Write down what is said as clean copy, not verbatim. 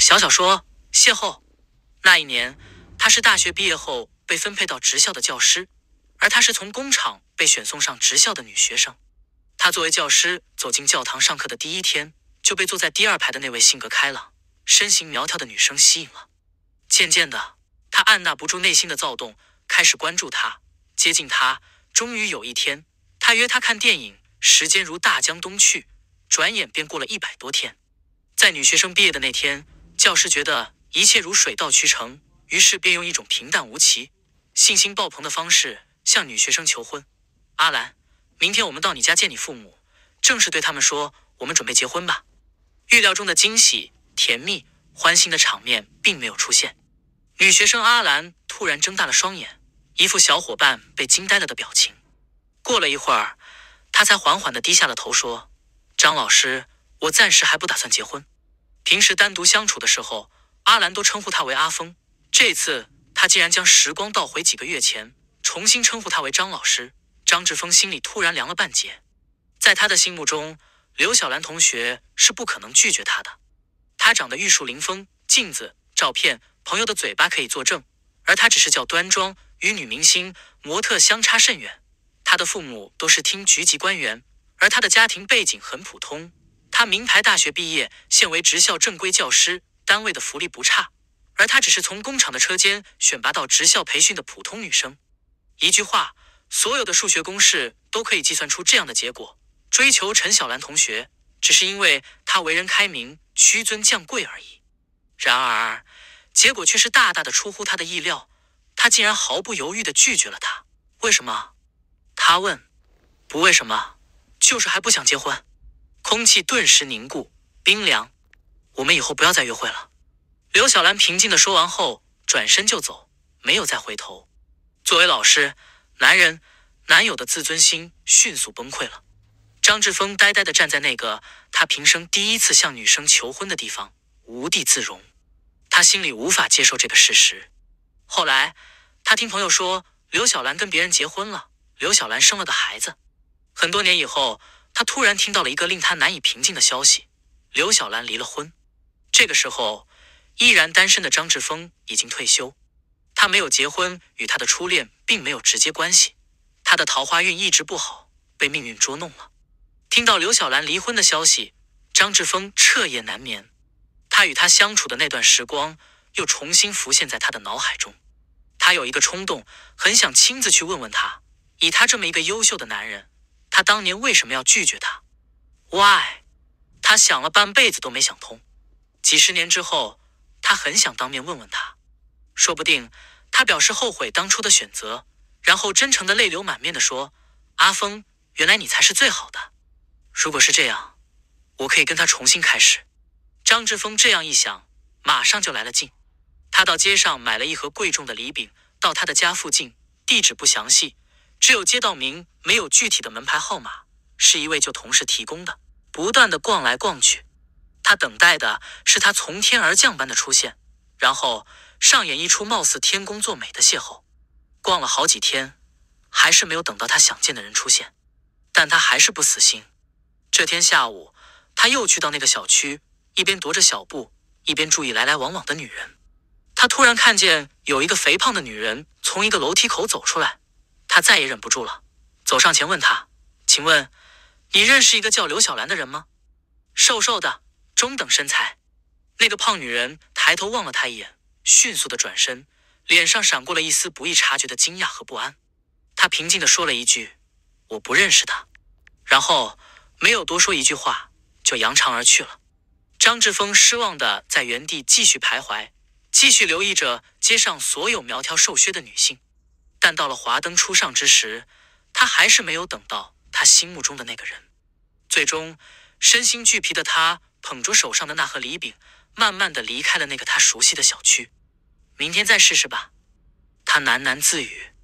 小小说邂逅。那一年，他是大学毕业后被分配到职校的教师，而她是从工厂被选送上职校的女学生。她作为教师走进教堂上课的第一天，就被坐在第2排的那位性格开朗、身形苗条的女生吸引了。渐渐的，她按捺不住内心的躁动，开始关注她，接近她。终于有一天，他约她看电影，时间如大江东去，转眼便过了100多天。在女学生毕业的那天，教师觉得一切如水到渠成，于是便用一种平淡无奇、信心爆棚的方式向女学生求婚。阿兰，明天我们到你家见你父母，正式对他们说我们准备结婚吧。预料中的惊喜、甜蜜、欢欣的场面并没有出现。女学生阿兰突然睁大了双眼，一副小伙伴被惊呆了的表情。过了一会儿，她才缓缓地低下了头说：张老师，我暂时还不打算结婚。平时单独相处的时候，阿兰都称呼他为阿峰，这次他竟然将时光倒回几个月前，重新称呼他为张老师。张志峰心里突然凉了半截。在他的心目中，刘小兰同学是不可能拒绝他的。她长得玉树临风，镜子、照片、朋友的嘴巴可以作证，而她只是较端庄，与女明星、模特相差甚远。她的父母都是厅局级官员，而她的家庭背景很普通。她名牌大学毕业，现为职校正规教师，单位的福利不差，而她只是从工厂的车间选拔到职校培训的普通女生。一句话，所有的数学公式都可以计算出这样的结果。追求陈小兰同学，只是因为她为人开明，屈尊降贵而已。然而，结果却是大大的出乎她的意料，她竟然毫不犹豫地拒绝了他。为什么？他问。不为什么，就是还不想结婚。空气顿时凝固，冰凉。我们以后不要再约会了。刘小兰平静地说完后，转身就走，没有再回头。作为老师，男友的自尊心迅速崩溃了。张志峰呆呆地站在那个他平生第一次向女生求婚的地方，无地自容。他心里无法接受这个事实。后来，他听朋友说，刘小兰跟别人结婚了，刘小兰生了个孩子。很多年以后，他突然听到了一个令他难以平静的消息：刘小兰离了婚。这个时候，依然单身的张志峰已经退休。他没有结婚，与他的初恋并没有直接关系。他的桃花运一直不好，被命运捉弄了。听到刘小兰离婚的消息，张志峰彻夜难眠。他与她相处的那段时光又重新浮现在他的脑海中。他有一个冲动，很想亲自去问问他，以他这么一个优秀的男人，他当年为什么要拒绝他 ？Why？ 他想了半辈子都没想通。几十年之后，他很想当面问问他，说不定他表示后悔当初的选择，然后真诚的泪流满面地说：阿峰，原来你才是最好的。如果是这样，我可以跟他重新开始。张志峰这样一想，马上就来了劲。他到街上买了一盒贵重的礼饼，到他的家附近，地址不详细，只有街道名，没有具体的门牌号码，是一位旧同事提供的。不断的逛来逛去，他等待的是他从天而降般的出现，然后上演一出貌似天公作美的邂逅。逛了好几天，还是没有等到他想见的人出现，但他还是不死心。这天下午，他又去到那个小区，一边踱着小步，一边注意来来往往的女人。他突然看见有一个肥胖的女人从一个楼梯口走出来，他再也忍不住了，走上前问她：请问你认识一个叫刘小兰的人吗？瘦瘦的，中等身材。那个胖女人抬头望了他一眼，迅速的转身，脸上闪过了一丝不易察觉的惊讶和不安。他平静地说了一句：我不认识他，然后没有多说一句话，就扬长而去了。张志峰失望地在原地继续徘徊，继续留意着街上所有苗条瘦削的女性，但到了华灯初上之时，他还是没有等到他心目中的那个人。最终，身心俱疲的他捧着手上的那盒礼饼，慢慢地离开了那个他熟悉的小区。明天再试试吧，他喃喃自语。